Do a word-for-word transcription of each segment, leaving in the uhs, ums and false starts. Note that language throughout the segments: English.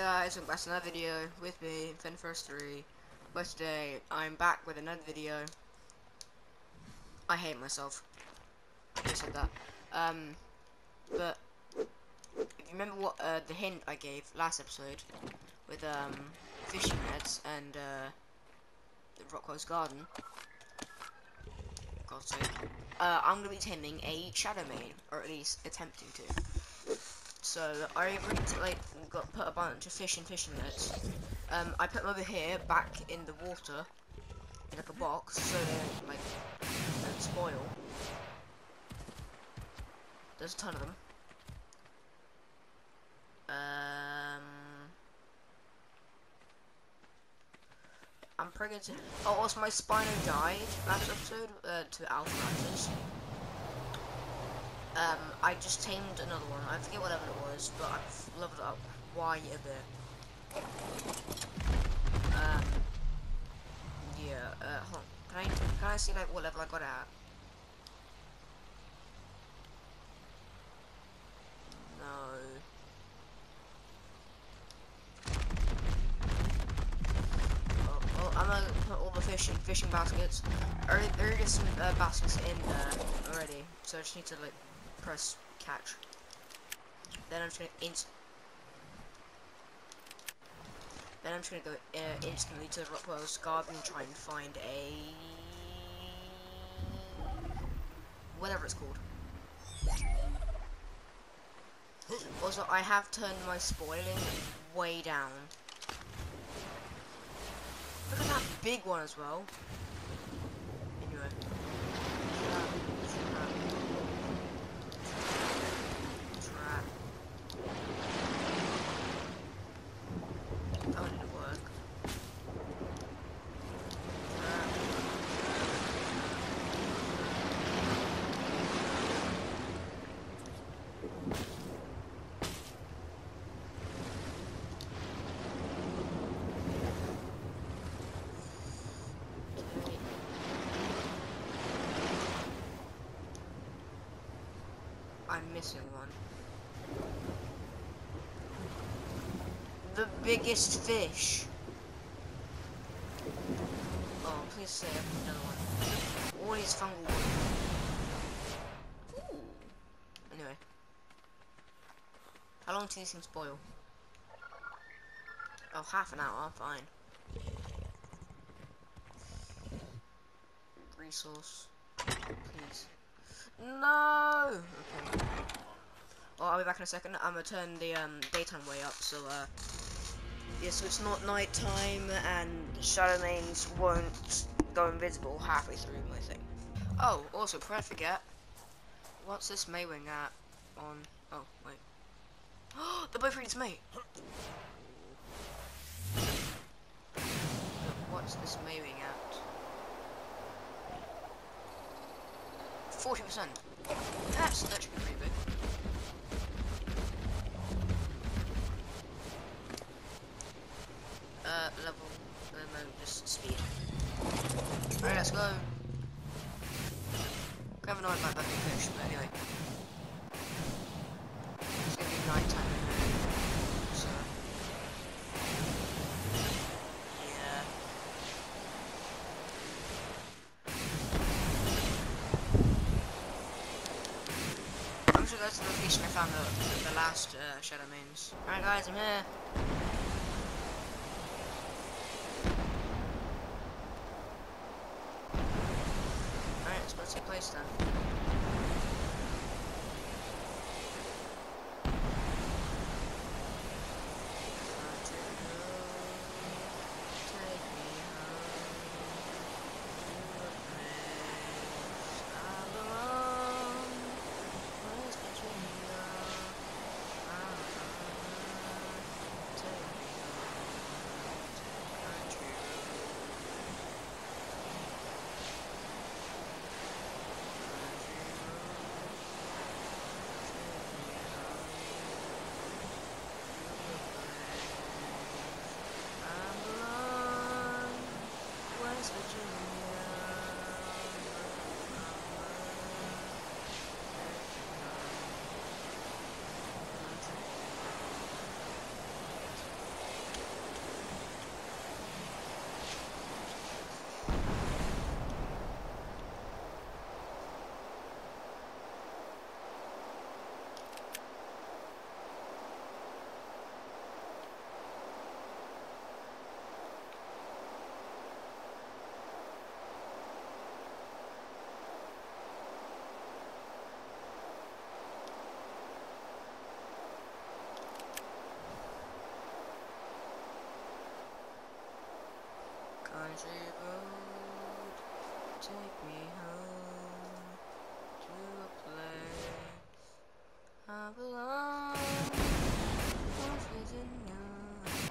guys, welcome back to another video with me, Finfirst three. But today, I'm back with another video. I hate myself. I just said that. Um, but, if you remember what, uh, the hint I gave last episode, with, um, fishing nets and, uh, the Rockwell's garden, God's sake, uh, I'm gonna be taming a shadow main, or at least attempting to. So I agreed to like got put a bunch of fish in fishing nets. Um, I put them over here, back in the water, in like a box, so they don't like don't spoil. There's a ton of them. Um, I'm pretty good to. Oh, also my Spino died last episode uh, to Alpha Raptors. Um, I just tamed another one. I forget what level it was, but I've leveled it up quite a bit. Um, yeah. Uh, hold on. Can I can I see like what level I got at? No. Oh, well, I'm gonna put all the fish in fishing baskets. There there is some uh, baskets in there already, so I just need to like press catch. Then I'm just gonna inst. Then I'm just gonna go uh, instantly to Rockwell's garden and try and find a whatever it's called. Also, I have turned my spoiling way down. Look at that big one as well. Anyway. Trap. Oh, it didn't work. Trap. Okay. I'm missing one. The biggest fish. Oh, please say I have another one. All these fungal ones. Ooh. Anyway. How long do these things boil? Oh, half an hour, fine. Resource. Please. No! Okay. Well, I'll be back in a second. I'm gonna turn the um, daytime way up, so uh, yeah, so it's not night time, and shadow mains won't go invisible halfway through my thing. Oh, also, before I forget, what's this Maywing at on? Oh, wait. The boyfriend's mate. What's this Maywing at? Forty percent. That's that should be pretty big. Uh, level, uh, no, just speed. Alright, let's go. I have no idea about that big fish, but anyway. It's gonna be night time in there, so. Yeah. I'm just gonna go to the location I found the, the last uh, shadow mains. Alright guys, I'm here. Let's go to your place then. country road, take me home to a place I belong. Confident now.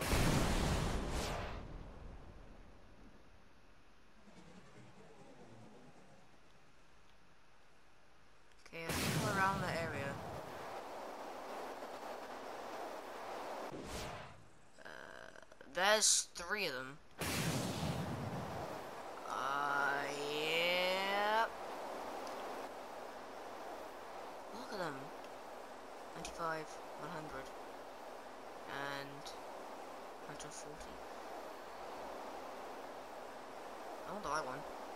Okay, I think we're around the area. Uh, there's three of them. Uh, yeah. Look at them. ninety-five, one hundred, and one hundred forty. I want the right one.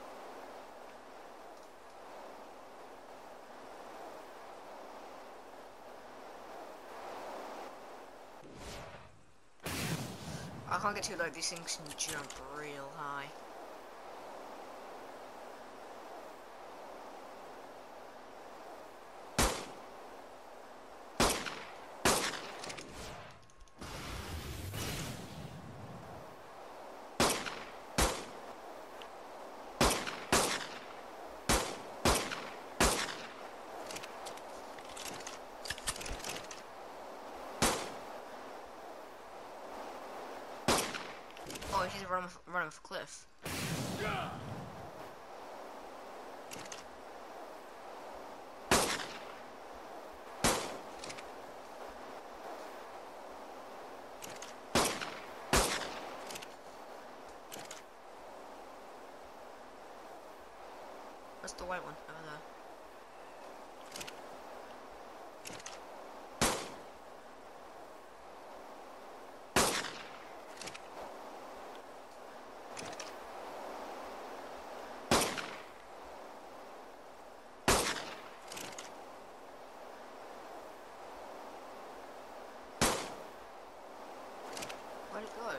I can't get too low, these things can jump real high. Oh, he's running off, running off a cliff. That's the white one, over there. Where'd it go?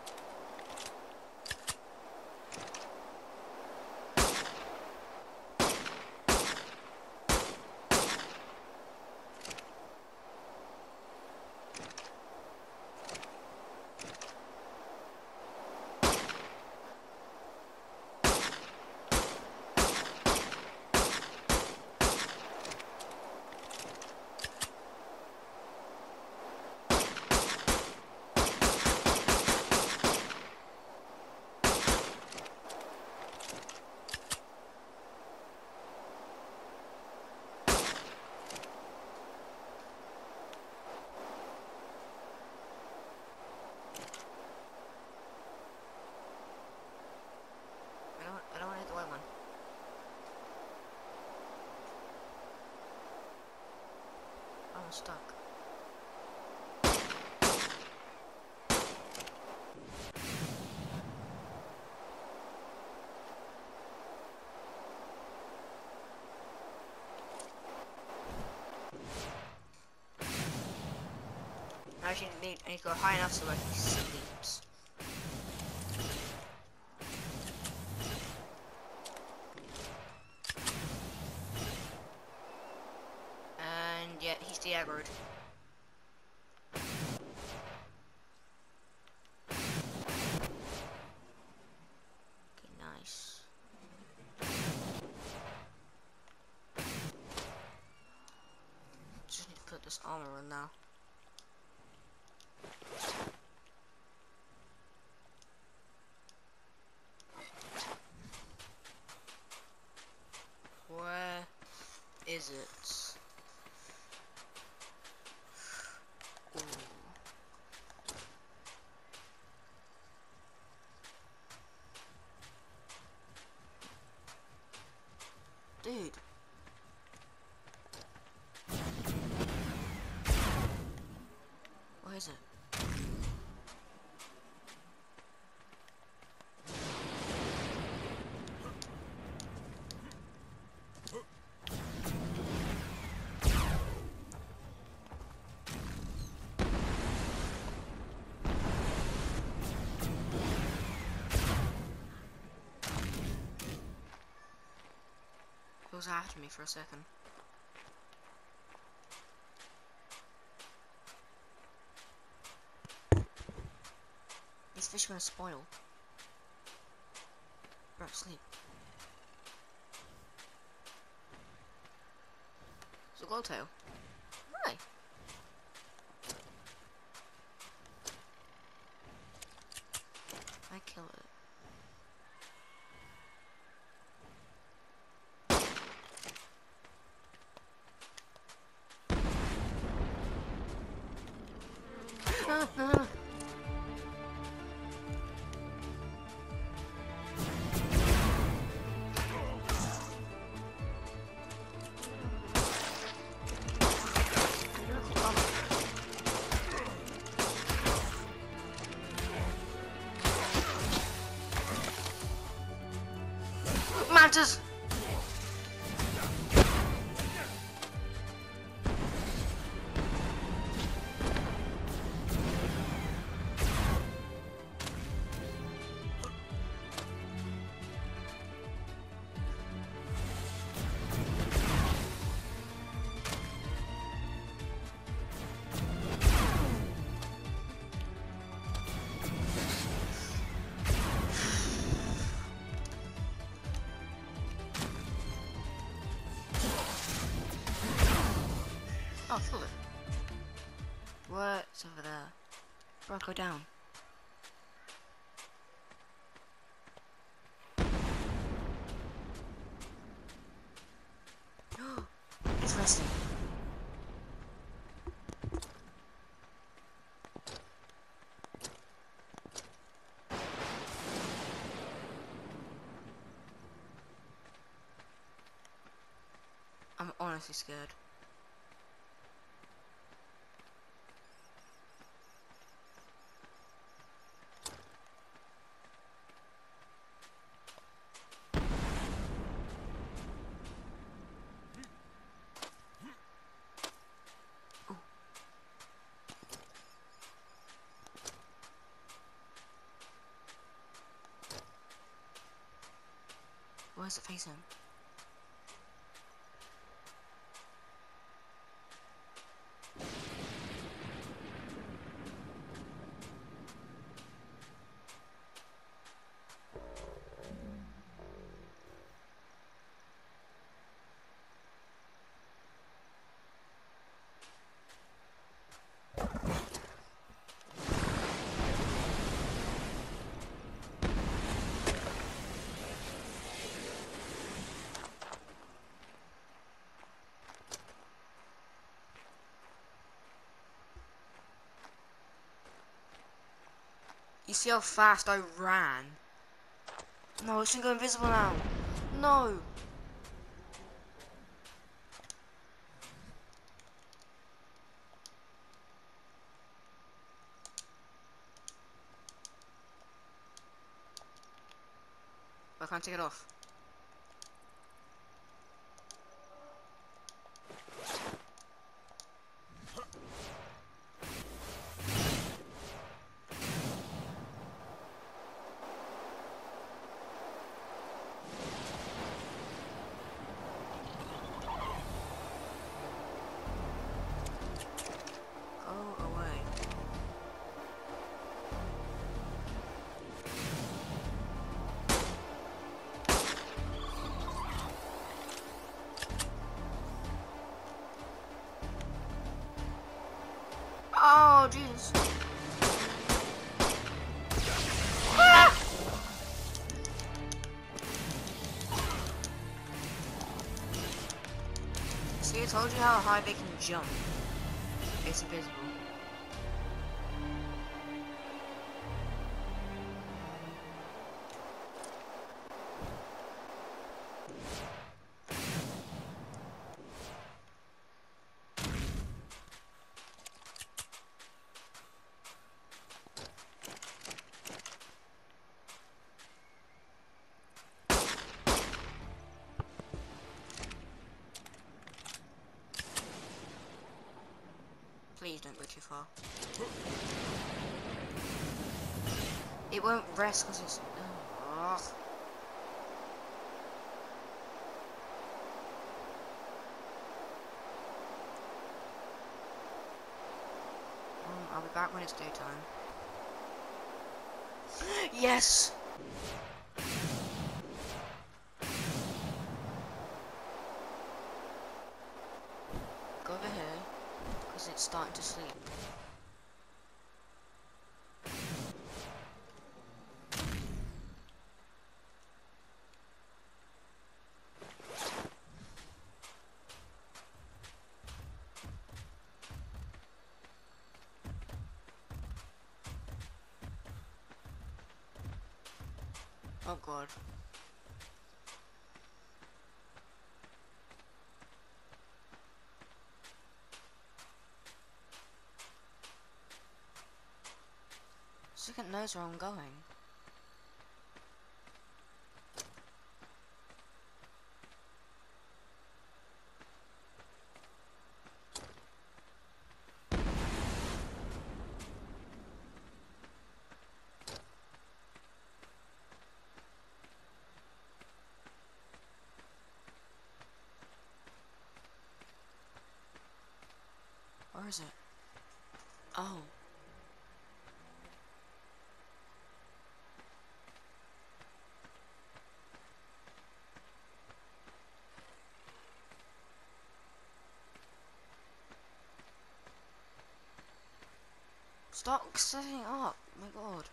I don't, I don't want to hit the white one. I'm stuck. I actually need, I need to go high enough so I can sleeps. And yeah, he's de-aggroed. Okay, nice. Just need to put this armor on now. Where is it? Ooh. Dude. Where is it? It was after me for a second. These fish are gonna spoil. Bro, sleep. It's a glow tail. Right. I kill it. Ah, ah. Mantis! Oh, kill it. What's over there? Bro, go down. It's resting. I'm honestly scared. Where's it facing? You see how fast I ran? No, it's gonna go invisible now. No. I can't take it off. Go away. Oh, Jesus. Ah! See, I told you how high they can jump. It's invisible. Please don't go too far. It won't rest because it's... Ugh. Um, I'll be back when it's daytime. Yes! it's starting to sleep. Oh god. Second knows where I'm going. Where is it? Oh. Stop setting up. Oh my god.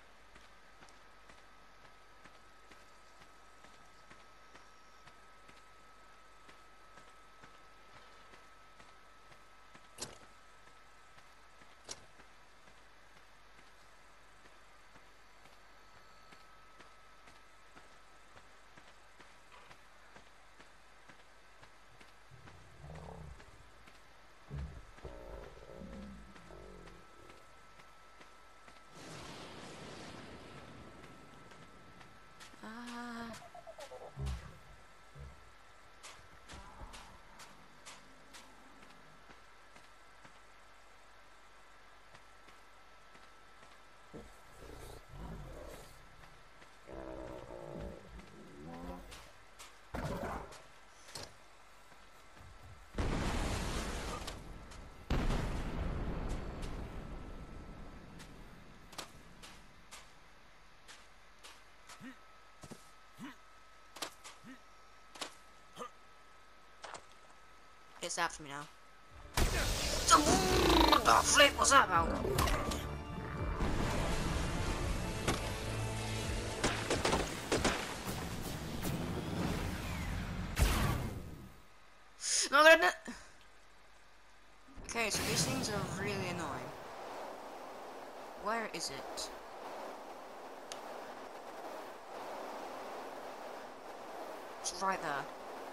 Ah. It's after me now. What the flip was that about? No, they're not. Okay, so these things are really annoying. Where is it? It's right there.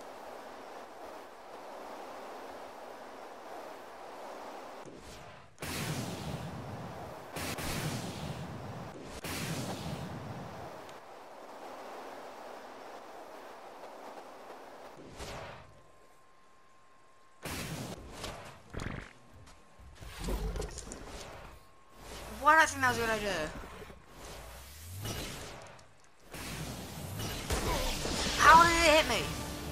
Why did I think that was a good idea? How did it hit me?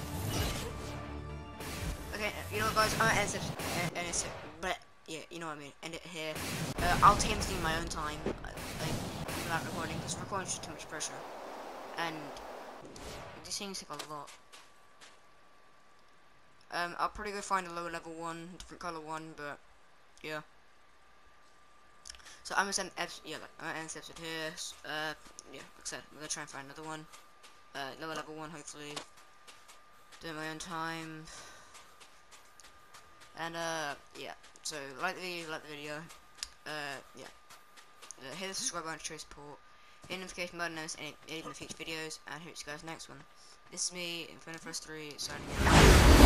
Okay, you know what guys, I'm gonna end this, uh, end this, but yeah, you know what I mean, end it here. Uh, I'll take everything in my own time, uh, like, without recording, because recording is just too much pressure. And these things take a lot. Um, I'll probably go find a lower level one, different color one, but yeah. So I'm gonna send yeah, like, I'm gonna end this episode here. Uh, yeah, like I said, I'm gonna try and find another one, uh, lower level one, hopefully. Do it in my own time. And uh, yeah. So like the video, like the video. Uh, yeah. Uh, hit the subscribe button to show support. Hit the notification button to notice any, any of the future videos, and hope to see you guys next one. This is me, Infinity First three, signing out.